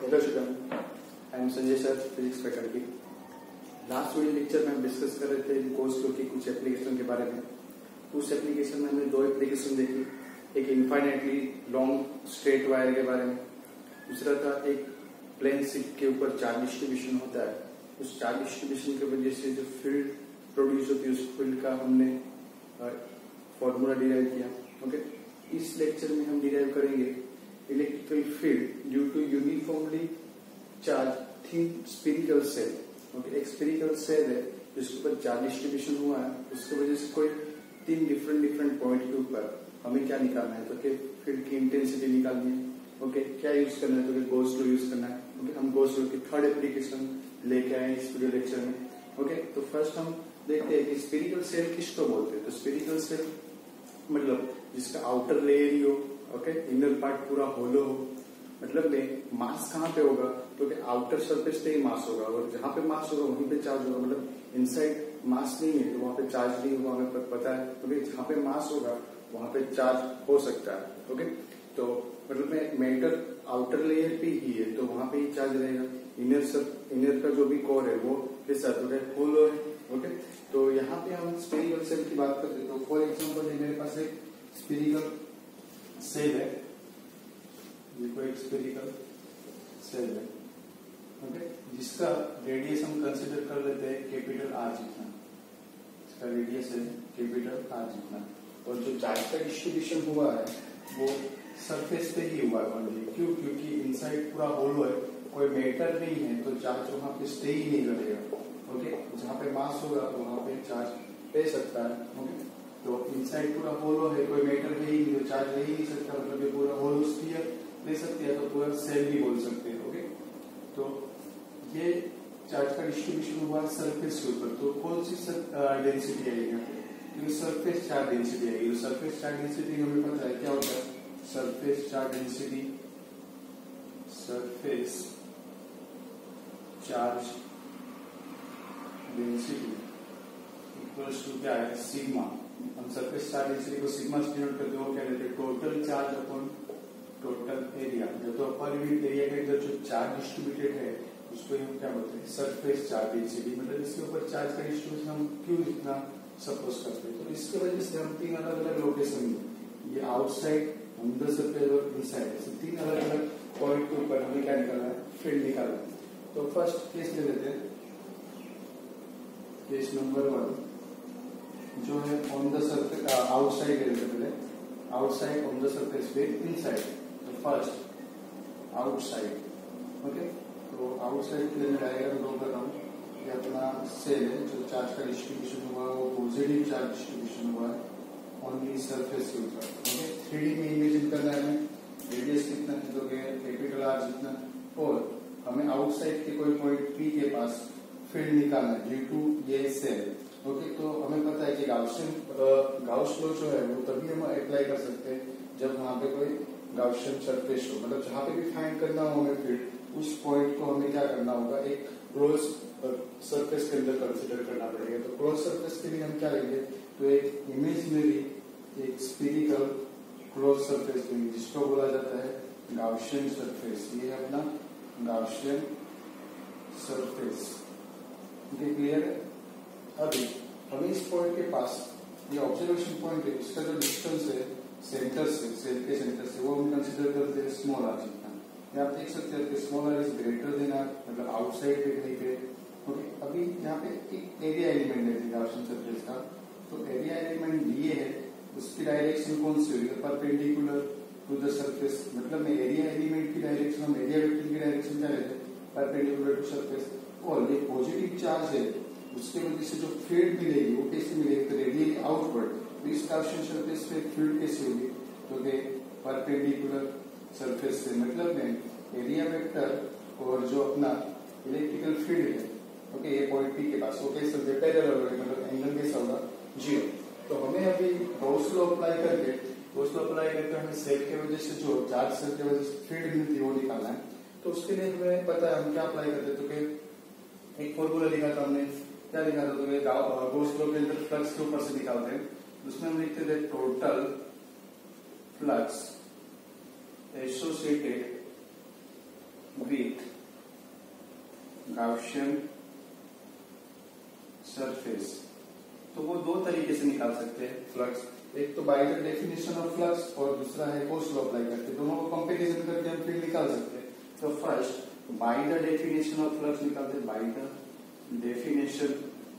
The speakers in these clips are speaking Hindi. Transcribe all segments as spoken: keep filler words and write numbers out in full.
Hello student, I am Sanjay sir, physics faculty. Last video lecture में हम डिस्कस कर रहे थे गोस लॉ की कुछ एप्लीकेशन के बारे में। उस एप्लीकेशन में हमने दो एप्लीकेशन देखी, एक इनफाइनाइटली लॉन्ग स्ट्रेट वायर के बारे में, दूसरा था एक प्लेन शीट के ऊपर चार्ज डिस्ट्रीब्यूशन होता है। उस चार्ज डिस्ट्रीब्यूशन की वजह से जो फील्ड प्रोड्यूस होती है उस फील्ड का हमने फॉर्मूला डिराइव किया। ओके, इस लेक्चर में हम डिराइव करेंगे electrical field due to uniformly charge thin spherical shell. Okay, एक स्फेरिकल सेल है जिसके ऊपर चार्ज डिस्ट्रीब्यूशन हुआ है, उसकी वजह से कोई तीन डिफरेंट डिफरेंट पॉइंट के ऊपर हमें क्या निकालना है, तो कि फील्ड की इंटेंसिटी निकालनी है। ओके, क्या यूज करना है, तो कि गोस लॉ यूज करना है। ओके, हम गोस लॉ की थर्ड एप्लीकेशन लेके आए इस वीडियो लेक्चर में। ओके, तो फर्स्ट हम देखते हैं कि स्फेरिकल सेल किसको बोलते हैं। तो स्फेरिकल सेल मतलब जिसका आउटर लेयर ही हो, ओके, इनर पार्ट पूरा होलो हो। मतलब में मास कहाँ पे होगा, तो कि आउटर सरफेस पे ही मास होगा, और जहां पे मास होगा वहीं पे चार्ज होगा। मतलब इनसाइड मास नहीं है तो वहां पे चार्ज नहीं होगा, हमें पता है। ओके, जहां पे मास होगा वहां पे चार्ज हो सकता है। ओके, तो मतलब में मेटल आउटर लेयर पे ही है तो वहां पे ही चार्ज रहेगा। इनर सब इनर का जो भी कोर है वो कैसा होलो है। ओके, तो यहाँ पे हम स्फेरिकल सेल की बात करते हैं। तो फॉर एग्जाम्पल मेरे पास एक स्फेरिकल सेल है, ये कोई एक स्फेरिकल सेल है। ओके, जिसका रेडियस हम कंसिडर कर लेते हैं कैपिटल आर जितना। इसका रेडियस है कैपिटल आर जितना, और जो चार्ज का डिस्ट्रीब्यूशन हुआ है वो सरफेस पे ही हुआ है। क्यों? क्योंकि इनसाइड पूरा होलो है, कोई मेटर नहीं है तो चार्ज वहां पे स्टे ही नहीं करेगा। ओके, जहां पे मास होगा वहां पे चार्ज ले सकता है। ओके, तो इनसाइड पूरा होलो है, कोई मेटर है ही नहीं तो चार्ज ले ही नहीं सकता। मतलब ये पूरा होलो स्फीयर ले सकते हैं, तो पूरा सेल भी बोल सकते हैं। ओके, तो ये चार्ज का डिस्ट्रीब्यूशन हुआ सरफेस के ऊपर, तो कौन सी डेंसिटी आएगी यहाँ पे, क्योंकि सरफेस चार्ज डेंसिटी आएगी। तो सरफेस चार्ज डेंसिटी हमें पता है क्या होता है, surface charge density surface charge density equals to क्या है, सिग्मा। हम सरफेस चार्ज डेंसिटी को सिग्मा से डिनोट करते हो, क्या कहते हैं, total charge upon total area. जब तो अपर यूनिट एरिया के अंदर जो चार्ज डिस्ट्रीब्यूटेड है उसको हम क्या बोलते हैं, सरफेस चार्ज डेंसिटी। मतलब इसके ऊपर चार्ज का डिस्ट्रीब्यूशन हम क्यों इतना सपोज करते हैं, तो इसकी वजह से हम तीन अलग अलग लोकेशन में, ये आउटसाइड, ऑन द सरफेस और इनसाइड, तीन अलग अलग पॉइंट के ऊपर हमें क्या निकालना है, फील्ड निकालना है। तो फर्स्ट केस ले लेते हैं, केस नंबर वन जो है ऑन द सरफेस आउटसाइड ले लेते पहले, आउटसाइड ऑन द सरफेस पे इनसाइड। तो फर्स्ट आउटसाइड। ओके, तो आउटसाइड के लिए डायग्राम ड्रॉ कर रहा हूँ। ये अपना सेल है, जो चार्ज का डिस्ट्रीब्यूशन हुआ वो पॉजिटिव चार्ज डिस्ट्रीब्यूशन हुआ है ओनली सरफेस के ऊपर। ओके, थ्री डी में इमेजिन करना है हमें, रेडियस कितना है तो कैपिटल आर जितना, और हमें आउटसाइड के कोई पॉइंट पी के पास फील्ड निकालना है ड्यू टू ये सेल। ओके, तो हमें पता है कि गाउसियन गाउस लॉ जो है वो तभी हम अप्लाई कर सकते हैं जब वहां पे कोई गाउसियन सरफेस हो। मतलब जहां पे भी फाइंड करना हो हमें फील्ड, उस पॉइंट को हमें क्या करना होगा, एक क्लोज सरफेस के अंदर कंसिडर करना पड़ेगा। तो क्लोज सरफेस के लिए हम क्या लेंगे, तो एक इमेजिनरी एक स्फेरिकल क्लोज सरफेस लेंगे जिसको बोला जाता है गाउसियन सरफेस। ये है अपना गाउसियन सरफेस। क्लियर है? अभी हमें इस पॉइंट के पास, ये ऑब्जर्वेशन पॉइंट है, इसका जो डिस्टेंस है सेंटर से, सेल के सेंटर से, वो हम कंसिडर करते हैं स्मॉल आर जितना। ये आप देख सकते हैं कि small R is greater than R, मतलब आउटसाइड पे कहीं पे। ओके, अभी यहाँ पे एक एरिया एलिमेंट है गाउसियन सरफेस का, तो एरिया एलिमेंट दिए है, उसकी डायरेक्शन कौन सी होगी, परपेंडिकुलर टू द सरफेस। मतलब में एरिया एलिमेंट की डायरेक्शन, हम एरिया वेक्टर की डायरेक्शन क्या लेते हैं, परपेंडिकुलर टू सरफेस। और ये पॉजिटिव चार्ज है, उसके वजह से जो फील्ड मिलेगी वो कैसे मिलेगी, तो रेडियली आउटवर्ड। इस गाउसियन सरफेस पे फील्ड कैसे होगी, तो परपेंडिकुलर सरफेस से। मतलब में एरिया वेक्टर और जो अपना इलेक्ट्रिकल फील्ड है, ओके, ये पॉइंट पी के पास वो कैसे होगा, पैरेलल होगा, मतलब एंगल कैसा होगा, जीरो। तो हमें अभी गॉस लॉ अप्लाई करके गॉस लॉ अप्लाई करके हमें सेल की वजह से जो चार्ज सेल की वजह से फील्ड मिलती है वो निकालना है। तो उसके लिए हमें पता है हम क्या अप्लाई करते, तो कि एक फॉर्मूला लिखा था हमने, क्या लिखा था, तो गॉस लॉ के अंदर फ्लक्स के ऊपर से निकालते हैं, उसमें हम लिखते थे total flux associated with Gaussian surface. तो वो दो तरीके से निकाल सकते हैं फ्लक्स, एक तो by the definition of flux और दूसरा है कोस लॉ अप्लाई करके, दोनों को कंपैरिजन करके हम फील्ड निकाल सकते हैं। तो first by the definition of flux निकालते हैं, by the definition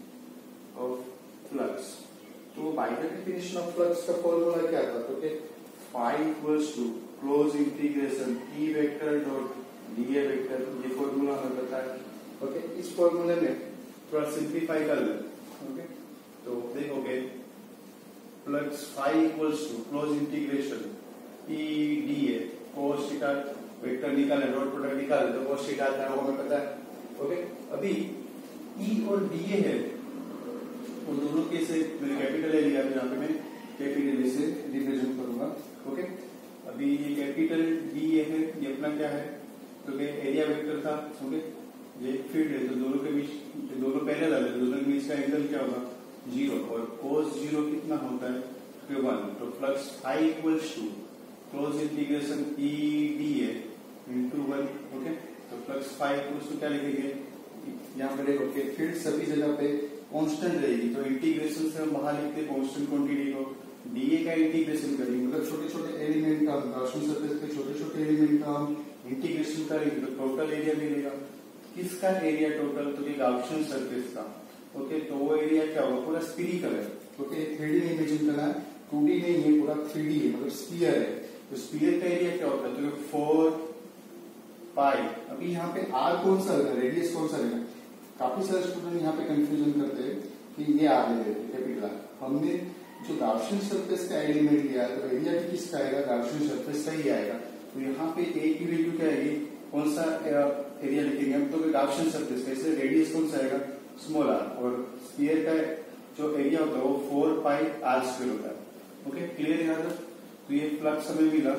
of flux. तो by the definition of flux का फॉर्मूला क्या था? तो phi equals to close integration E vector dot D A vector, ये फॉर्मूला हमें पता है। ओके, इस फॉर्मूले में थोड़ा सिंप्लीफाई कर ले। ओके, तो देखोगे flux phi equals to close integration E D A cos theta, vector निकाले डॉट प्रोडक्ट निकाले तो कोस थीटा आता है, वो हमें पता है। ओके, अभी ई और डी ए है, उन दोनों के से मैंने कैपिटल ए लिया, यहाँ पे मैं कैपिटल ए से रिप्रेजेंट करूंगा। ओके, अभी ये कैपिटल डी ए है, ये अपना क्या है? तो एरिया वेक्टर था। ओके, ये फील्ड है, तो दोनों के बीच, दोनों पहले लगे, दोनों के बीच का एंगल क्या होगा? जीरो, और कोस जीरो कितना होता है? वन। तो flux phi equals to close integration E D A into one. Okay, तो फ्लक्स फाई इक्वल्स टू क्या लिखेंगे? यहाँ पे देखो कि फील्ड सभी जगह पे कांस्टेंट रहेगी, तो इंटीग्रेशन से हम बाहर लिखते हैं कांस्टेंट क्वांटिटी को, डीए का इंटीग्रेशन करेंगे, मतलब छोटे छोटे एलिमेंट का, गॉसियन सरफेस के छोटे छोटे एलिमेंट का हम इंटीग्रेशन करेंगे तो टोटल एरिया मिलेगा। किसका एरिया टोटल? तो गॉसियन सरफेस का। ओके, तो वो एरिया क्या होगा? पूरा स्फीरिकल है। ओके, थ्री डी में इमेजिन करना है, टू डी नहीं है, पूरा थ्री डी है, मतलब स्फीयर है। तो स्फीयर का एरिया क्या होता है? तो फोर पाई। अभी यहाँ पे आर कौन सा रहेगा, रेडियस कौन सा रहेगा? काफी सारे स्टूडेंट यहाँ पे कंफ्यूजन करते हैं कि ये आर ले लेते कैपिटल आर। हमने जो गॉसियन सरफेस का एलिमेंट लिया है, तो एरिया भी किसका आएगा? गॉसियन सरफेस का ही आएगा। तो यहाँ पे ए की वैल्यू क्या आएगी? कौन सा एरिया लिखेंगे हम? तो गॉसियन सरफेस का, इसलिए रेडियस कौन सा आएगा? Small are. और स्फीयर का जो एरिया होता है वो फोर पाई आर स्क्वायर होता है। ओके, क्लियर है? तो ये फ्लक्स हमें मिला,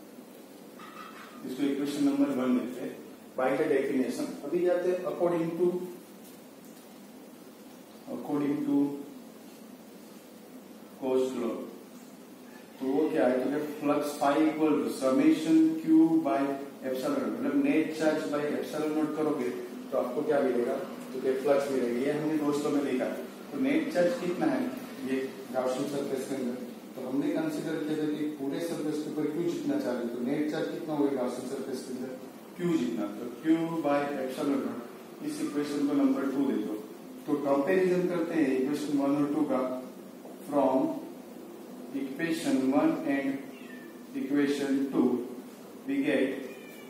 इसको इक्वेशन नंबर वन देते हैं बाय द डेफिनेशन। अभी जाते हैं according to according to Gauss law. तो वो क्या है? तो flux phi equal to summation Q by epsilon, मतलब net charge by epsilon naught करोगे तो आपको क्या मिलेगा? तो क्या फ्लक्स मिलेगी। ये हमने दोस्तों में देखा। तो नेट चार्ज कितना है ये गॉसियन सरफेस के अंदर? तो हमने कंसीडर किया था कि पूरे सरफेस के ऊपर क्यू जितना चार्ज है, तो नेट चार्ज कितना होगा गॉसियन सरफेस के अंदर? क्यू जितना। तो क्यू बाय एप्सिलॉन नॉट, इस इक्वेशन को नंबर टू दे दो। तो कंपेरिजन करते हैं इक्वेशन वन और टू का। From equation one and equation two we get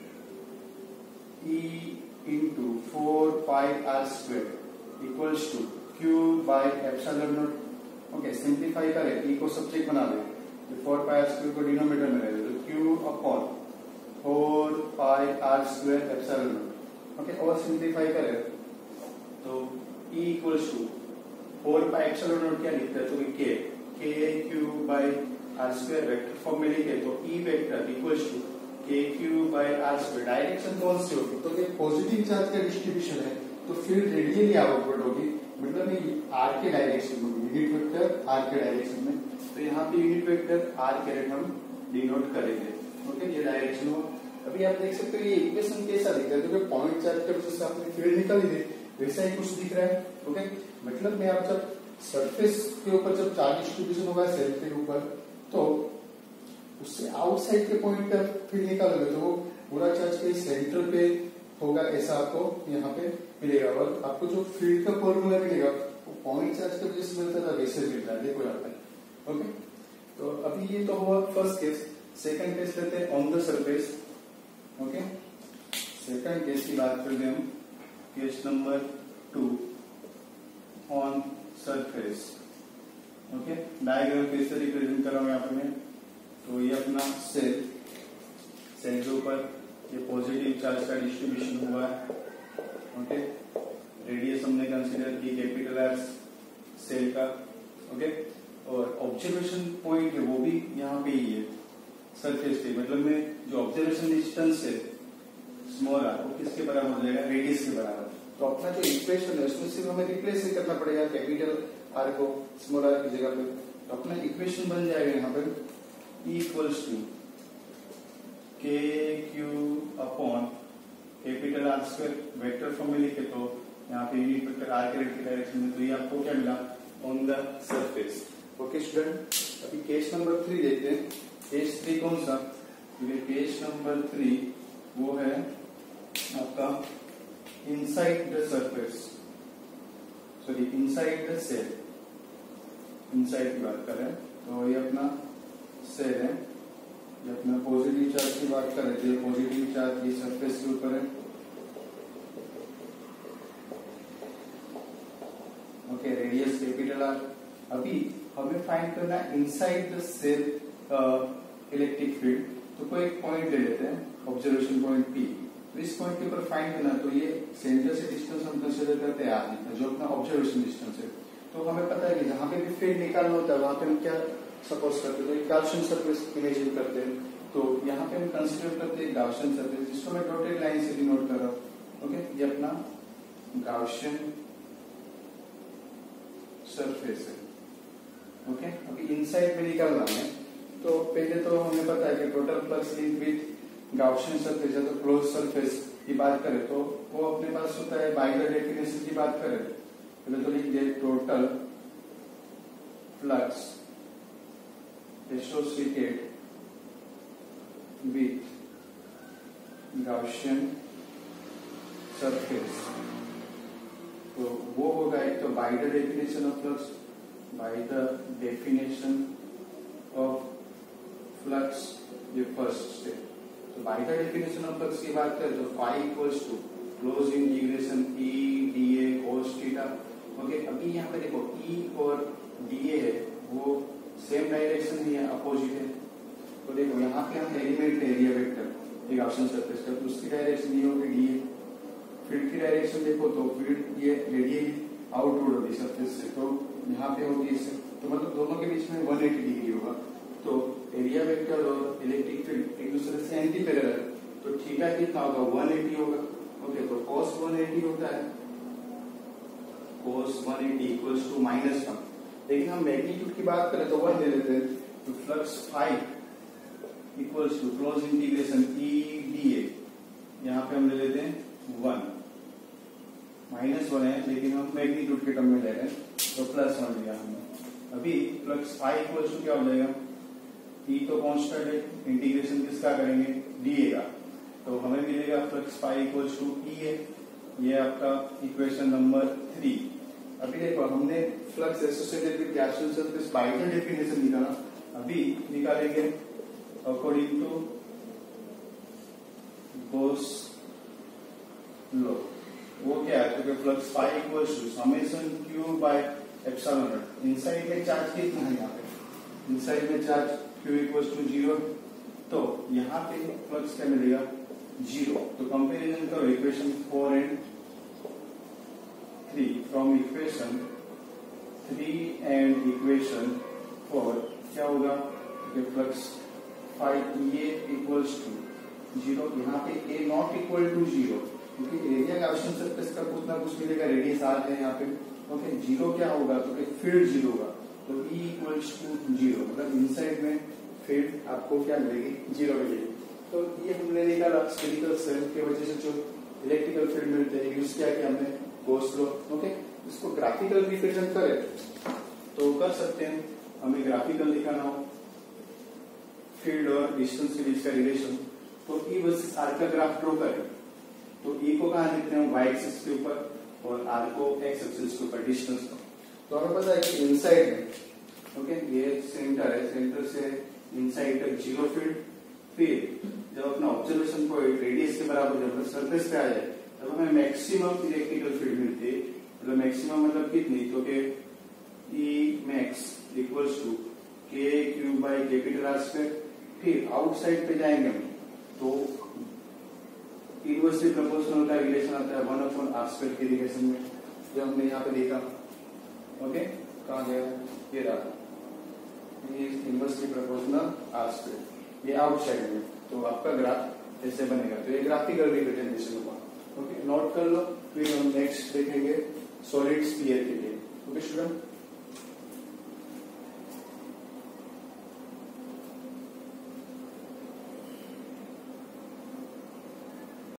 E into four pi R square equals to Q by epsilon naught. Okay, simplify करें, ई को सब्जेक्ट बना दे, तो फोर पाई आर स्क्वायर को डिनोमिनेटर में रहे, तो Q upon four pi R square epsilon naught. Okay, और सिंप्लीफाई करें तो E equals to four pi epsilon naught क्या लिखता है? तो K K Q by R square vector form में लिखे, तो E vector equals to K Q by R square. Direction कौन सी होगी? तो पॉजिटिव चार्ज का डिस्ट्रीब्यूशन है, तो फील्ड रेडियली आउटवर्ड होगी, मतलब आर के डायरेक्शन में, यूनिट वेक्टर आर के डायरेक्शन में। तो यहाँ पे यूनिट वेक्टर आर कैरेट हम डिनोट करेंगे। ओके, ये डायरेक्शन हो। अभी आप देख सकते हो ये इक्वेशन कैसा दिख रहा है? तो पॉइंट चार्ज की वजह से आपने फील्ड निकाली थी, वैसा ही कुछ दिख रहा है। ओके, मतलब में आप जब सरफेस के ऊपर जब चार्ज डिस्ट्रीब्यूशन होगा सेल के ऊपर, तो उससे आउटसाइड के पॉइंट पर फील्ड निकालोगे तो वो पूरा चार्ज के सेंटर पे होगा, ऐसा आपको यहाँ पे मिलेगा। और आपको जो फील्ड का फॉर्मूला मिलेगा वो पॉइंट चार्ज के वजह से मिलता था, वैसे मिल रहा है, देखो यहाँ पे। ओके, तो अभी ये तो हुआ फर्स्ट केस। सेकंड केस लेते हैं on the surface. Okay, second case की बात करते हैं हम, case number two on surface. Okay, diagram कैसे रिप्रेजेंट कर रहा हूं यहाँ पे मैं? तो ये अपना सेल, सेल के ऊपर ये पॉजिटिव चार्ज का डिस्ट्रीब्यूशन हुआ है। ओके, रेडियस हमने कंसीडर की कैपिटल आर सेल का। ओके, और ऑब्जर्वेशन पॉइंट है वो भी यहाँ पे ही है सरफेस पे, मतलब में जो ऑब्जर्वेशन डिस्टेंस है स्मॉल आर, वो किसके बराबर हो जाएगा? रेडियस के बराबर। तो अपना जो इक्वेशन है उसमें सिर्फ हमें रिप्लेस ही करना पड़ेगा कैपिटल आर को स्मॉल आर की जगह पे। तो अपना इक्वेशन बन जाएगा यहाँ पे equals to K Q upon capital R square vector form में लिखे तो यहाँ पे unit vector R caret की डायरेक्शन में, तो ये आपको क्या मिला on the surface. Okay student, अभी केस नंबर थ्री देखते हैं। केस थ्री कौन सा? केस नंबर थ्री वो है आपका inside the surface, sorry inside the shell, inside की बात करें तो ये अपना सेल है, ये अपना पॉजिटिव चार्ज की बात करें तो ये पॉजिटिव चार्ज ये सरफेस के ऊपर है। Okay, radius capital R. अभी हमें फाइंड करना है inside the shell electric field, तो कोई एक पॉइंट ले लेते हैं, ऑब्जर्वेशन पॉइंट पी। तो इस पॉइंट के ऊपर फाइंड करना, तो ये सेंटर से डिस्टेंस हम कंसीडर करते हैं आर, जो अपना ऑब्जर्वेशन डिस्टेंस है। तो हमें पता है कि जहां पे भी फील्ड निकालना होता है वहां पे हम क्या सपोज करते हैं, तो गाउसियन सरफेस इमेजिन करते हैं। तो यहाँ पे हम कंसीडर करते हैं गाउसियन सरफेस, जिसको मैं डॉटेड लाइन से डिनोट कर रहा हूँ। ओके, ये अपना गाउसियन सरफेस है। ओके, अभी इनसाइड में निकालना है तो पहले तो हमें पता है कि total flux link with Gaussian surface या तो क्लोज सरफेस की बात करें तो वो अपने पास होता है, बाय द डेफिनेशन की बात करें पहले तो लिख दे total flux associated with Gaussian surface. तो वो होगा एक तो by the definition of flux, by the definition of flux ये फर्स्ट स्टेप। तो by the definition of flux की बात करें तो phi equals to close integration E D A cos theta. Okay, अभी यहाँ पे देखो ई और डी ए है वो सेम डायरेक्शन ही है, अपोजिट है। तो देखो यहाँ पे हम एलिमेंट एरिया वेक्टर एक ऑप्शन सरफेस का, तो उसकी डायरेक्शन ये होगी डी ए। फील्ड की डायरेक्शन देखो तो फील्ड ये रेडियली आउटवर्ड होगी सरफेस से, तो यहाँ पे होगी इससे, तो मतलब दोनों के बीच में एक सौ अस्सी डिग्री होगा। तो एरिया वेक्टर और इलेक्ट्रिक फील्ड एक दूसरे से एंटी पैरेलल है, तो थीटा कितना होगा एक सौ अस्सी होगा। ओके, तो cos एक सौ अस्सी होता है, cos एक सौ अस्सी इक्वल्स टू माइनस वन। लेकिन हम मैग्नीट्यूड की बात करें तो वन ले लेते हैं, तो flux phi equals to close integration E D A, यहाँ पे हम ले लेते हैं वन, माइनस वन है लेकिन हम मैग्नीट्यूड के टर्म में ले रहे हैं तो प्लस वन लिया हमने। अभी फ्लक्स फाइव इक्वल्स टू क्या हो जाएगा, ई तो कांस्टेंट है, इंटीग्रेशन किसका करेंगे डीए का, तो हमें मिलेगा flux phi equals to E है। ये आपका इक्वेशन नंबर थ्री। अभी देखो हमने flux associated with Gaussian surface by the definition निकाला, अभी निकालेंगे अकॉर्डिंग टू गोस लॉ। वो क्या है, क्योंकि flux phi equals to summation Q by epsilon naught. Inside में चार्ज कितना है, यहाँ पे इनसाइड में charge Q equals to zero, तो यहाँ पे फ्लक्स क्या मिलेगा जीरो। तो कंपेरिजन करो equation four and three, from equation three and equation four क्या होगा, flux phi A equals to zero, यहाँ पे A not equal to zero, क्योंकि एरिया गाउसियन सरफेस का कुछ ना कुछ मिलेगा, रेडियस आर है यहाँ पे। ओके, जीरो क्या होगा, तो फील्ड जीरो होगा, तो E इक्वल्स टू जीरो, मतलब इनसाइड में फील्ड आपको क्या मिलेगी, जीरो मिलेगी। तो ये हमने निकाला स्फेरिकल सेल की वजह से जो इलेक्ट्रिकल फील्ड मिलते हैं, यूज किया कि हमने गोस लॉ। ओके, इसको ग्राफिकल रिप्रेजेंट करें तो कर सकते हैं, हमें ग्राफिकल दिखाना हो फील्ड और डिस्टेंस के बीच का रिलेशन, तो E वर्सेस R का ग्राफ ड्रॉ करें। तो E को कहाँ लिखते हैं, वाई एक्सिस के ऊपर, और R को एक्स एक्सिस के ऊपर डिस्टेंस को। तो हमें पता है कि इनसाइड में ओके ये सेंटर है, सेंटर से इनसाइड तक जीरो फील्ड, फिर जब अपना ऑब्जर्वेशन पॉइंट रेडियस के बराबर जब सरफेस पे आ जाए तब हमें मैक्सिमम इलेक्ट्रिकल फील्ड मिलती है। मतलब मैक्सिमम मतलब कितनी, तो के E max equals to K Q by capital R square. फिर आउटसाइड पे जाएंगे हम तो इनवर्सली प्रोपोर्शनल का रिलेशन आता है वन अपॉन आर स्क्वायर के रिलेशन में, जो हमने यहाँ पे देखा। ओके, कहाँ गया ये रहा, इनवर्सली प्रोपोर्शनल आर स्क्वायर, ये आउटसाइड में, तो आपका ग्राफ ऐसे बनेगा। तो ये ग्राफिकल रिप्रेजेंटेशन हुआ। ओके, नोट कर लो, फिर हम नेक्स्ट देखेंगे सॉलिड स्फीयर के लिए। Okay student.